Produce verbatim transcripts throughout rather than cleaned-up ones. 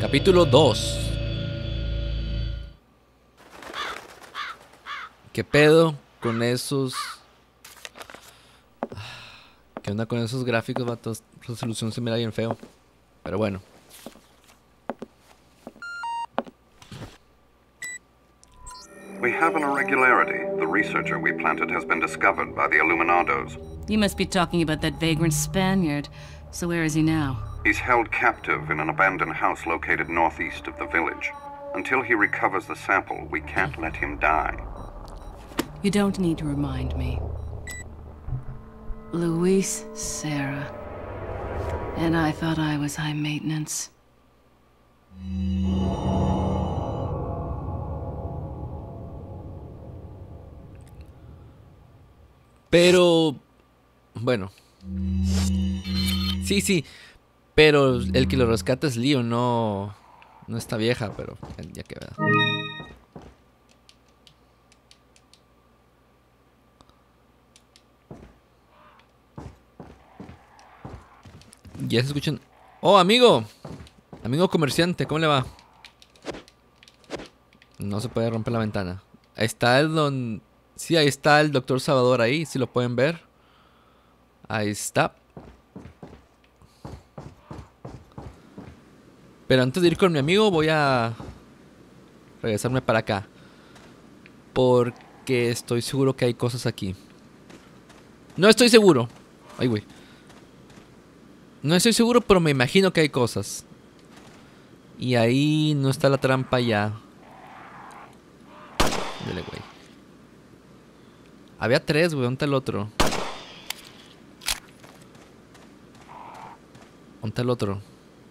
Capítulo dos. ¿Qué pedo con esos? ¿Qué onda con esos gráficos, vatos? Resolución se mira bien feo. Pero bueno. We have an irregularity. The researcher we planted has been discovered by the Illuminados. You must be talking about that vagrant Spaniard. So where is he now? He's held captive in an abandoned house located northeast of the village. Until he recovers the sample, we can't let him die. You don't need to remind me. Luis Serra. And I thought I was high maintenance. Pero... Bueno. Sí, sí. Pero el que lo rescata es Leo, no... No está vieja, pero ya que vea. Ya se escuchan... ¡Oh, amigo! Amigo comerciante, ¿cómo le va? No se puede romper la ventana. Ahí está el don... Sí, ahí está el doctor Salvador ahí, si lo pueden ver. Ahí está. Pero antes de ir con mi amigo voy a regresarme para acá. Porque estoy seguro que hay cosas aquí. No estoy seguro. Ay, güey. No estoy seguro, pero me imagino que hay cosas. Y ahí no está la trampa ya. Dale, güey. Había tres, güey. ¿Dónde está el otro? ¿Dónde está el otro?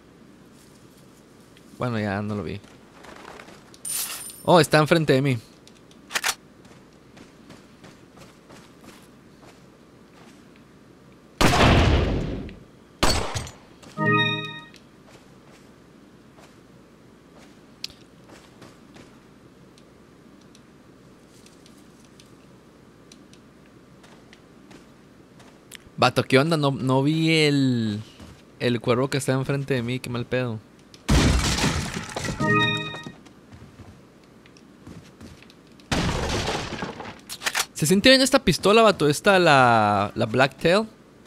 Bueno, ya no lo vi. Oh, está enfrente de mí. Vato, ¿qué onda? No, no vi el... El cuervo que está enfrente de mí. Qué mal pedo. Se siente bien esta pistola, vato. Esta, la... La Blacktail.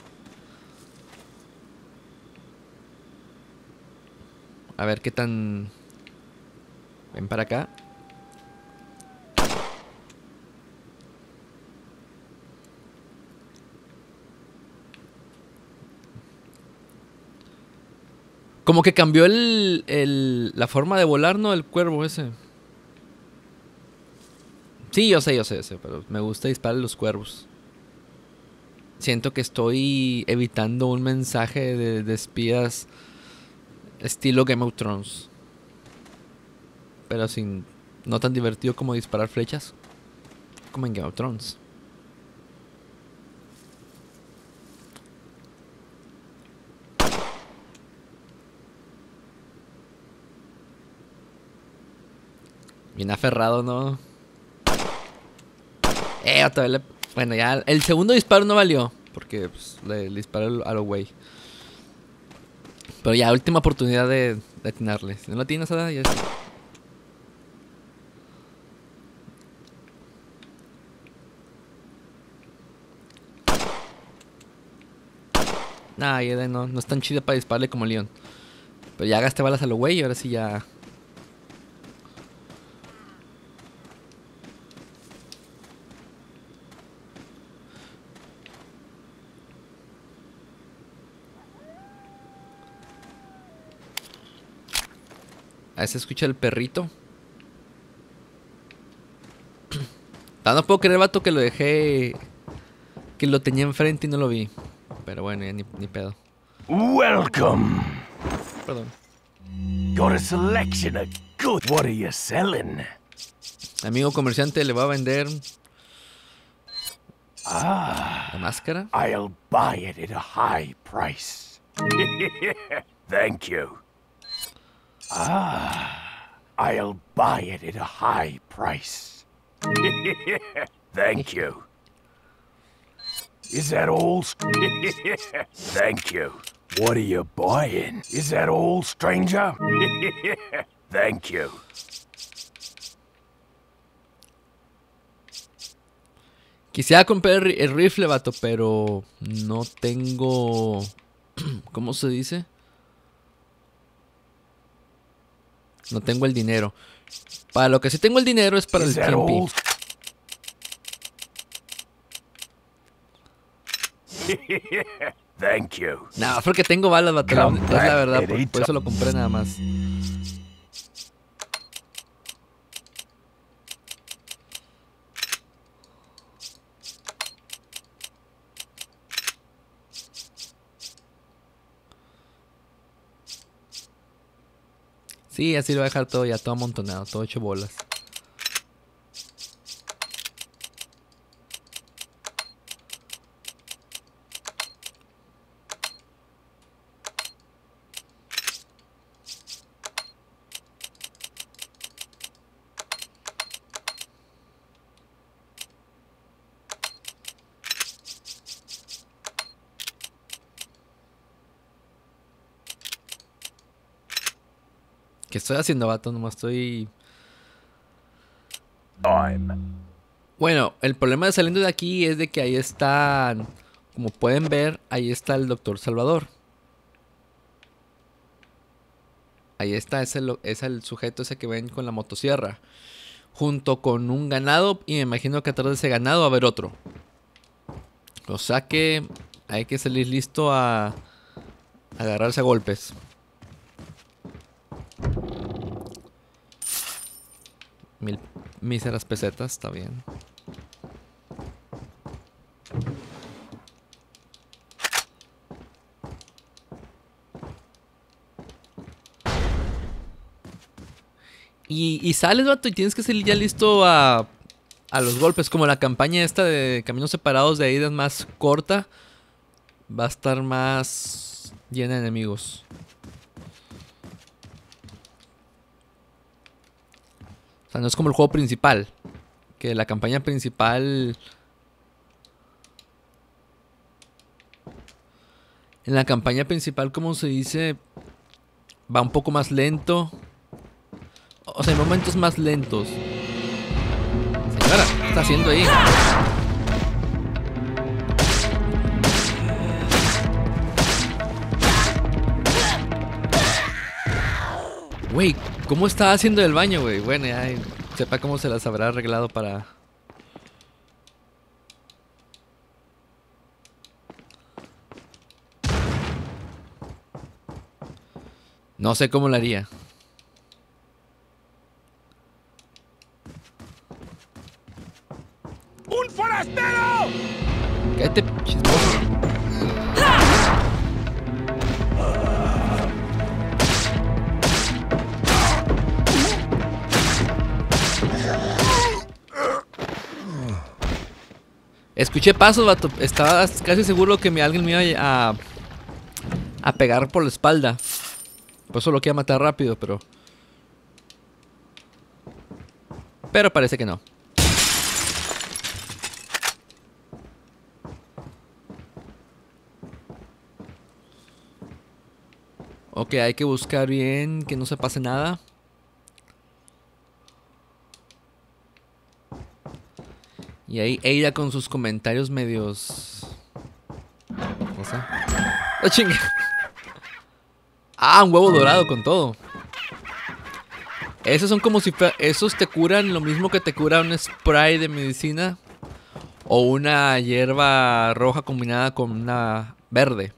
A ver qué tan... Ven para acá. Como que cambió el, el, la forma de volar, ¿no? El cuervo ese. Sí, yo sé, yo sé, yo sé. Pero me gusta disparar los cuervos. Siento que estoy evitando un mensaje de, de espías estilo Game of Thrones. Pero sin... No tan divertido como disparar flechas. Como en Game of Thrones. Bien aferrado, ¿no? Eh, otra vez le... Bueno, ya el segundo disparo no valió. Porque pues, le, le disparé a lo güey. Pero ya, última oportunidad de, de atinarle. Si no lo atinas, ya es... Nah, ya no, no es tan chida para dispararle como Leon. Pero ya gasté balas a lo güey y ahora sí ya... Ahí se escucha el perrito. Ah, no puedo creer, vato, que lo dejé... Que lo tenía enfrente y no lo vi. Pero bueno, ya ni, ni pedo. Welcome. Perdón. Got a selection of good. What are you selling? Amigo comerciante, le va a vender... Ah. ¿La máscara? I'll buy it at a high price. Thank you. Ah. I'll buy it at a high price. Thank you. Is that all? Thank you. What are you buying? Is that all, stranger? Thank you. Quisiera comprar el, el rifle, vato, pero no tengo... ¿Cómo se dice? No tengo el dinero. Para lo que sí tengo el dinero es para el T M P. Thank you. No, porque tengo balas, vato. La, Come es la back, verdad, por, por Edith. eso lo compré nada más. Sí, así lo voy a dejar todo ya, todo amontonado, todo hecho bolas. ¿Qué estoy haciendo, vato? Nomás estoy... Time. Bueno, el problema de saliendo de aquí es de que ahí está... Como pueden ver, ahí está el doctor Salvador. Ahí está, es el, es el sujeto ese que ven con la motosierra. Junto con un ganado. Y me imagino que atrás de ese ganado va a haber otro. O sea que hay que salir listo a, a agarrarse a golpes. Mil míseras pesetas, está bien. Y, y sales, vato, y tienes que salir ya listo a, a los golpes. Como la campaña esta de Caminos Separados de Aida es más corta, va a estar más llena de enemigos. O sea, no es como el juego principal. Que la campaña principal... En la campaña principal, como se dice, va un poco más lento. O sea, hay momentos más lentos. Señora, ¿qué está haciendo ahí? Güey, ¿cómo estaba haciendo el baño, güey? Bueno, ya sepa cómo se las habrá arreglado para... No sé cómo lo haría. ¡Un forastero! Cállate, chismoso. Escuché pasos, vato. Estaba casi seguro que me, alguien me iba a, a pegar por la espalda. Por eso lo quería matar rápido, pero... Pero parece que no. Ok, hay que buscar bien que no se pase nada. Y ahí ella con sus comentarios medios... No sé. ¡Oh, chingue! Ah, un huevo dorado con todo. Esos son como si... Esos te curan lo mismo que te cura un spray de medicina. O una hierba roja combinada con una verde.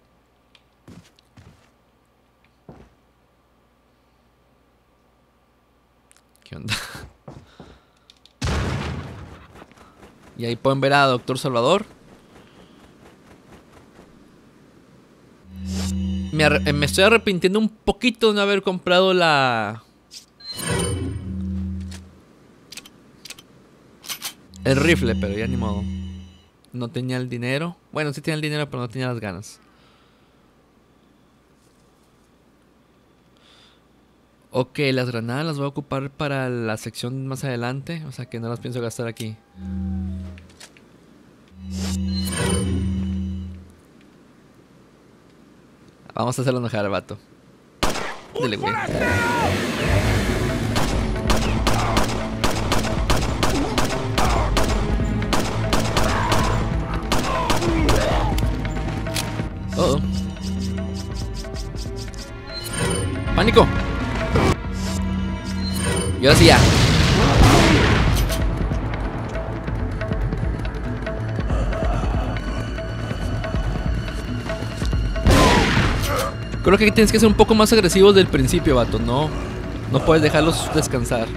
¿Qué onda? Y ahí pueden ver a Doctor Salvador. Me, me estoy arrepintiendo un poquito de no haber comprado la... El rifle, pero ya ni modo. No tenía el dinero. Bueno, sí tenía el dinero, pero no tenía las ganas. Ok, las granadas las voy a ocupar para la sección más adelante. O sea que no las pienso gastar aquí. Vamos a hacerlo enojar al vato. Dile, güey. Oh, oh. ¡Pánico! Y ahora sí ya. Creo que tienes que ser un poco más agresivo desde el principio, vato. No, no puedes dejarlos descansar.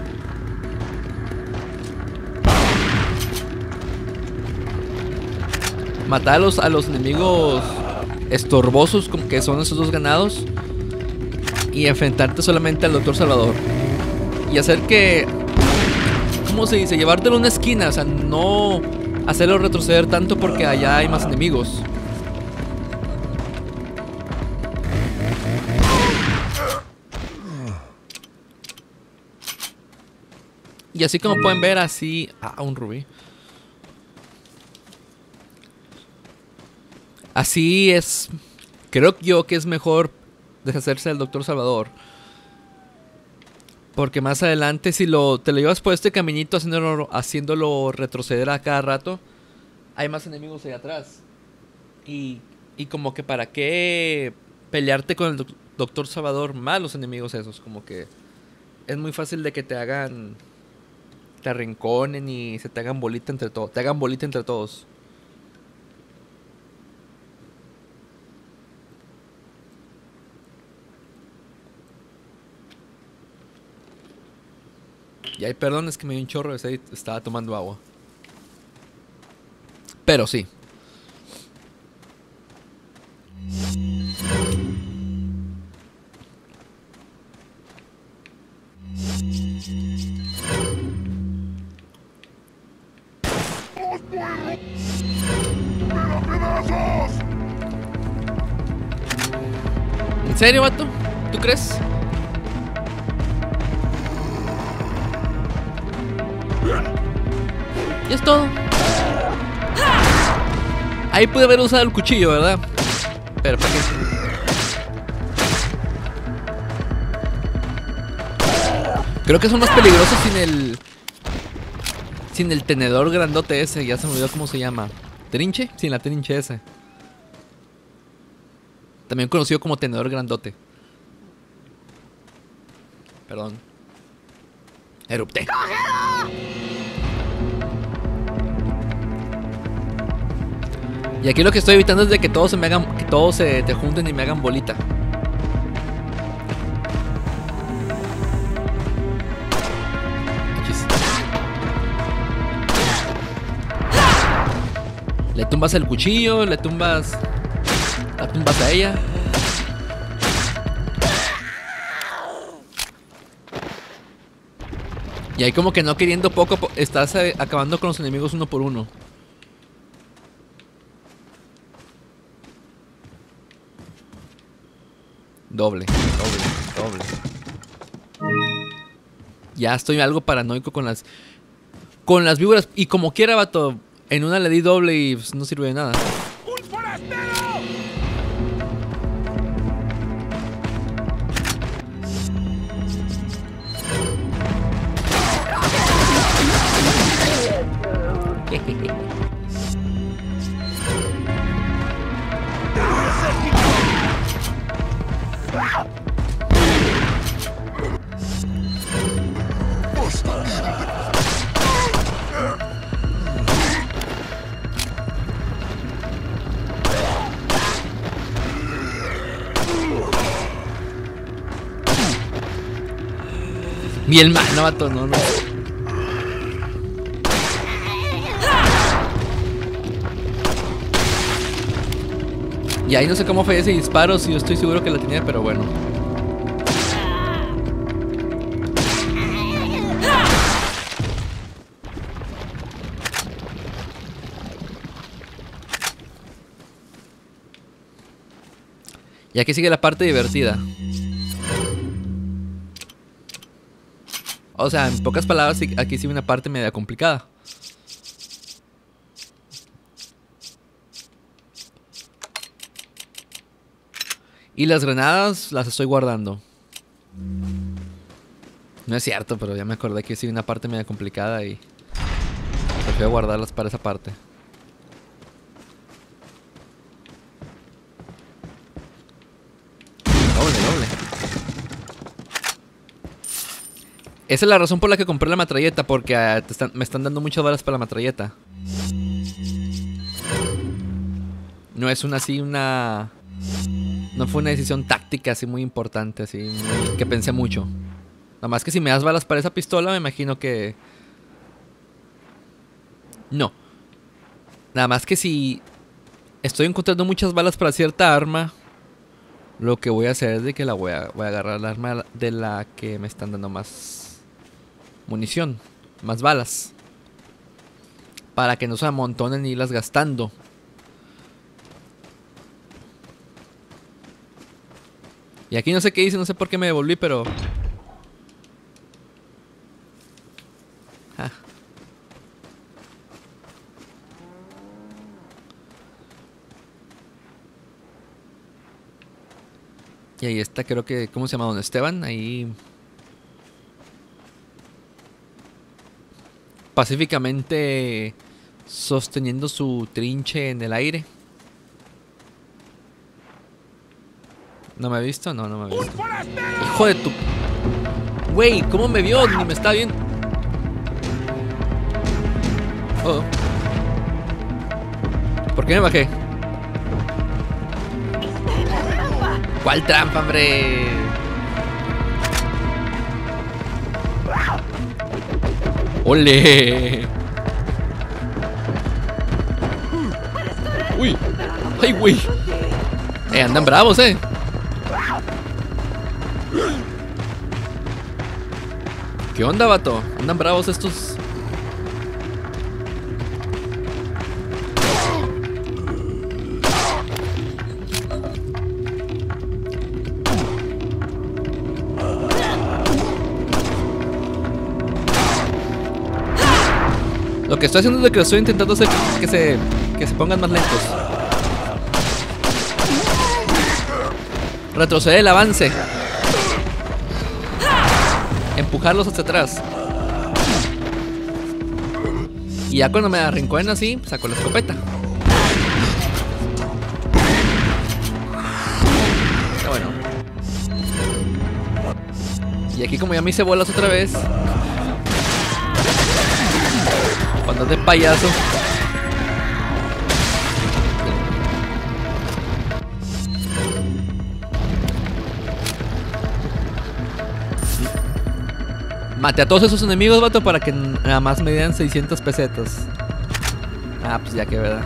Matar a los, a los enemigos estorbosos, como que son esos dos ganados, y enfrentarte solamente al Doctor Salvador. Y hacer que... ¿Cómo se dice? Llevártelo a una esquina. O sea, no hacerlo retroceder tanto porque allá hay más enemigos. Y así como pueden ver, así... Ah, un rubí. Así es... Creo yo que es mejor deshacerse del Doctor Salvador. Porque más adelante, si lo, te lo llevas por este caminito haciéndolo, haciéndolo retroceder a cada rato, hay más enemigos ahí atrás. Y, y como que para qué pelearte con el doc- Doctor Salvador más los enemigos esos. Como que es muy fácil de que te hagan... Te arrinconen y se te hagan bolita entre todos. Te hagan bolita entre todos. Y ay, perdón, es que me dio un chorro. Estaba tomando agua. Pero sí. ¿En serio, vato? ¿Tú crees? Y es todo. Ahí pude haber usado el cuchillo, ¿verdad? Pero ¿para qué? Creo que son más peligrosos sin el... Sin el tenedor grandote ese. Ya se me olvidó cómo se llama. ¿Trinche? Sin la trinche ese. También conocido como tenedor grandote. Perdón. Erupté. Y aquí lo que estoy evitando es de que todos se me hagan, que todos se te junten y me hagan bolita. Achis. Le tumbas el cuchillo, le tumbas, la tumbas a ella. Y ahí como que no queriendo poco, po- estás eh, acabando con los enemigos uno por uno. Doble, doble, doble. Ya estoy algo paranoico con las... Con las víboras. Y como quiera, vato. En una le di doble y pues, no sirve de nada. ¡Un forastero! Mi hermano, vato, no, no. Y ahí no sé cómo fue ese disparo, si yo estoy seguro que lo tenía, pero bueno. Y aquí sigue la parte divertida. O sea, en pocas palabras, sí- aquí sigue una parte media complicada. Y las granadas las estoy guardando. No es cierto, pero ya me acordé que sí, una parte media complicada y prefiero guardarlas para esa parte. Doble, doble. Esa es la razón por la que compré la metralleta, porque uh, te están, me están dando muchas balas para la metralleta. No es una así, una... No fue una decisión táctica así muy importante, así muy, que pensé mucho. Nada más que si me das balas para esa pistola, me imagino que... No. Nada más que si estoy encontrando muchas balas para cierta arma, lo que voy a hacer es de que la voy a, voy a agarrar la arma de la que me están dando más munición, más balas, para que no se amontonen y irlas gastando. Y aquí no sé qué hice, no sé por qué me devolví, pero... Ah. Y ahí está, creo que... ¿Cómo se llama? Don Esteban, ahí... Pacíficamente sosteniendo su trinche en el aire. ¿No me ha visto? No, no me ha visto. ¡Hijo de tu... Güey! ¿Cómo me vio? Ni me está viendo. Oh. ¿Por qué me bajé? ¿Cuál trampa, hombre? ¡Ole! ¡Uy! ¡Ay, güey! Eh, andan bravos, eh. ¿Qué onda, vato? Andan bravos estos. Lo que estoy haciendo es de que estoy intentando hacer que se, que se pongan más lentos. Retroceder el avance. Empujarlos hacia atrás. Y ya cuando me arrinconen así, saco la escopeta. Está bueno. Y aquí como ya me hice bolas otra vez, cuando es de payaso, mate a todos esos enemigos, vato, para que nada más me den seiscientas pesetas. Ah, pues ya que verdad.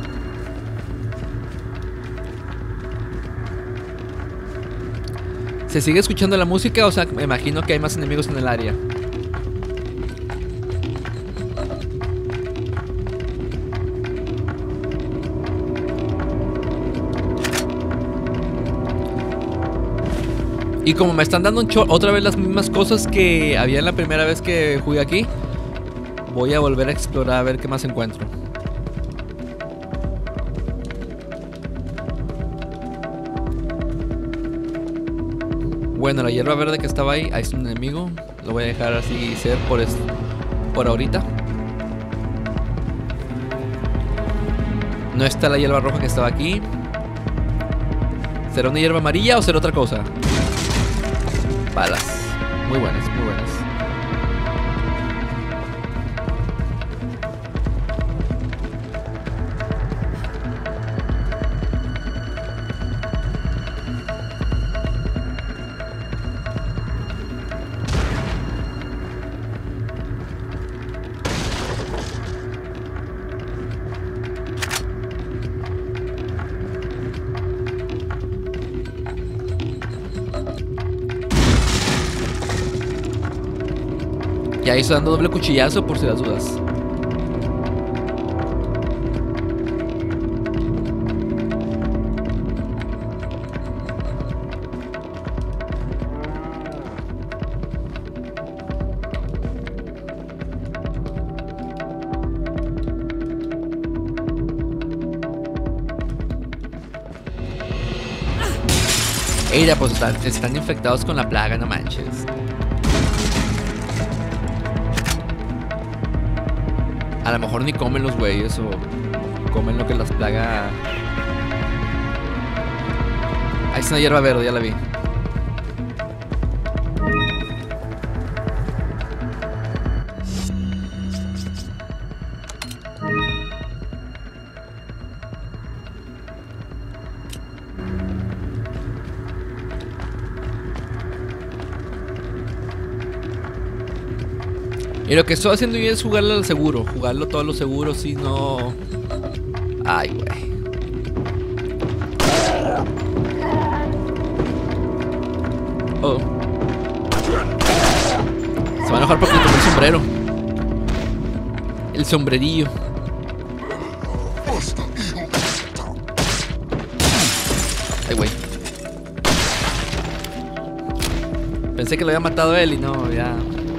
¿Se sigue escuchando la música? O sea, me imagino que hay más enemigos en el área. Y como me están dando un otra vez las mismas cosas que había en la primera vez que jugué aquí, voy a volver a explorar a ver qué más encuentro. Bueno, la hierba verde que estaba ahí, ahí es un enemigo. Lo voy a dejar así ser por, por ahorita. No está la hierba roja que estaba aquí. ¿Será una hierba amarilla o será otra cosa? Balas. Muy buenas, muy buenas. Y ahí estoy dando doble cuchillazo por si las dudas. Eira, pues están, están infectados con la plaga, no manches. A lo mejor ni comen los güeyes o comen lo que las plaga. Ahí está una hierba verde, ya la vi. Y lo que estoy haciendo yo es jugarlo al seguro. Jugarlo todos los seguros y no... Ay, güey. Oh. Se va a enojar porque tomé el sombrero. El sombrerillo. Ay, güey. Pensé que lo había matado él y no, ya...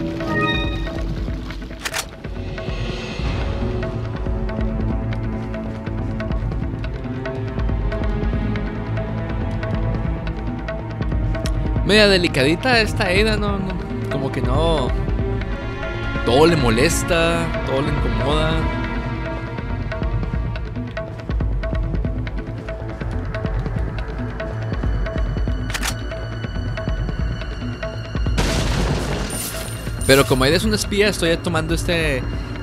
Media delicadita esta Ada, no, no, como que no. Todo le molesta, todo le incomoda. Pero como Ada es una espía, estoy tomando este...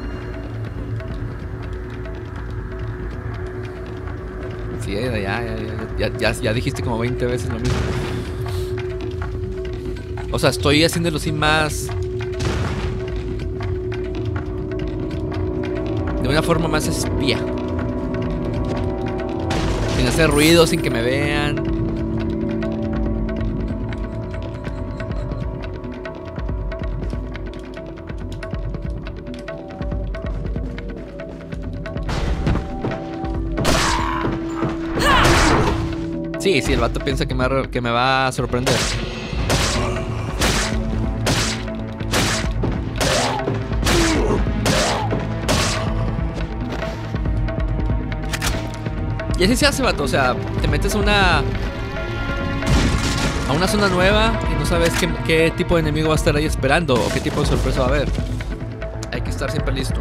Sí, Ada, ya, ya, ya, ya, ya dijiste como veinte veces lo mismo. O sea, estoy haciéndolo sin más... De una forma más espía. Sin hacer ruido, sin que me vean. Sí, sí, el vato piensa que me, va, que me va a sorprender. Y así se hace, vato, o sea, te metes a una... A una zona nueva y no sabes qué, qué tipo de enemigo va a estar ahí esperando o qué tipo de sorpresa va a haber. Hay que estar siempre listo.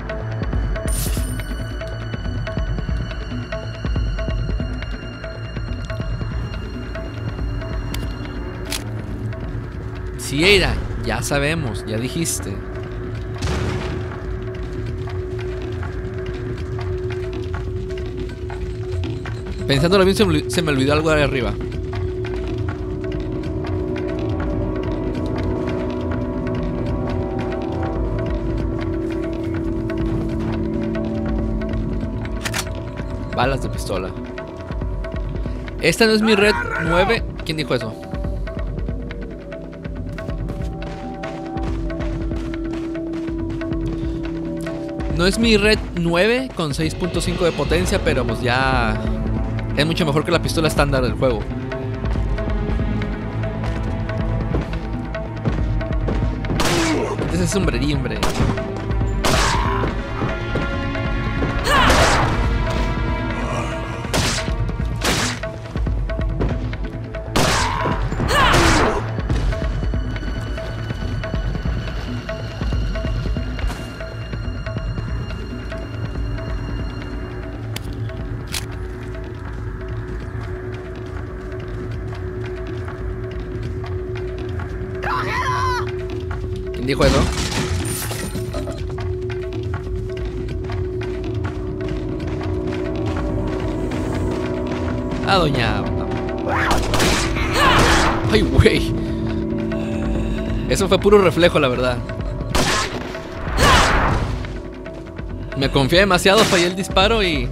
Sí, Ada, ya sabemos, ya dijiste. Pensándolo bien, se me, se me olvidó algo de arriba. Balas de pistola. Esta no es mi red nueve. ¿Quién dijo eso? No es mi red nueve con seis punto cinco de potencia, pero pues ya... Es mucho mejor que la pistola estándar del juego. Ese es sombrerín, hombre. ¿Quién dijo eso? Ah, doña... Ay, güey. Eso fue puro reflejo, la verdad. Me confié demasiado, fallé el disparo y...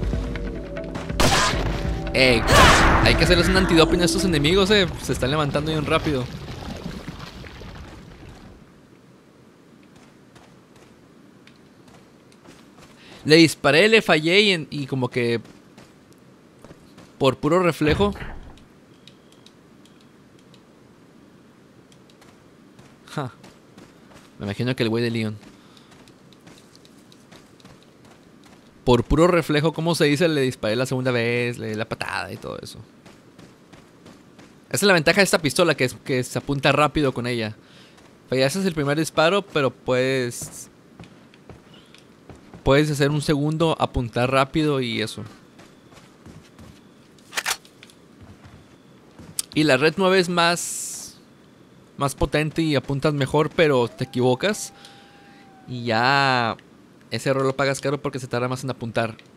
Ey, hay que hacerles un antidoping a estos enemigos, eh. Se están levantando bien rápido. Le disparé, le fallé y, en, y como que... Por puro reflejo... Ja. Me imagino que el güey de Leon. Por puro reflejo, ¿cómo se dice? Le disparé la segunda vez, le di la patada y todo eso. Esa es la ventaja de esta pistola, que, es, que se apunta rápido con ella. Fallas el primer disparo, pero puedes... Puedes hacer un segundo, apuntar rápido y eso. Y la red nueve es más... Más potente y apuntas mejor, pero te equivocas. Y ya... Ese error lo pagas caro porque se tarda más en apuntar.